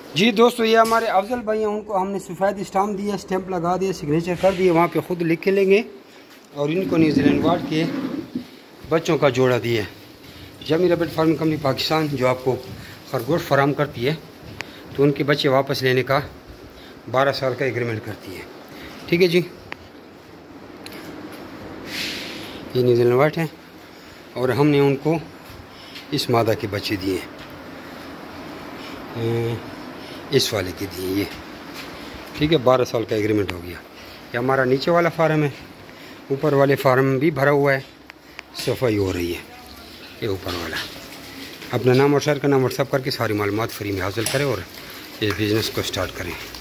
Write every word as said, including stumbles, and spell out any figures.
जी दोस्तों, ये हमारे अफजल भाई हैं, उनको हमने सफ़ेद स्टाम्प दिया, स्टैंप लगा दिया, सिग्नेचर कर दिए, वहाँ पे ख़ुद लिख के लेंगे। और इनको न्यूजीलैंड वार्ड के बच्चों का जोड़ा दिया। जमी रैबिट फार्मिंग कंपनी पाकिस्तान जो आपको खरगोश फराम करती है, तो उनके बच्चे वापस लेने का बारह साल का एग्रीमेंट करती है। ठीक है जी, ये न्यूजीलैंड वार्ड है और हमने उनको इस मादा के बच्चे दिए, इस वाले के दिए ये। ठीक है, बारह साल का एग्रीमेंट हो गया। ये हमारा नीचे वाला फार्म है, ऊपर वाले फार्म भी भरा हुआ है, सफाई हो रही है। ये ऊपर वाला अपना नाम और शहर का नाम व्हाट्सअप करके सारी मालूमात फ्री में हासिल करें और इस बिज़नेस को स्टार्ट करें।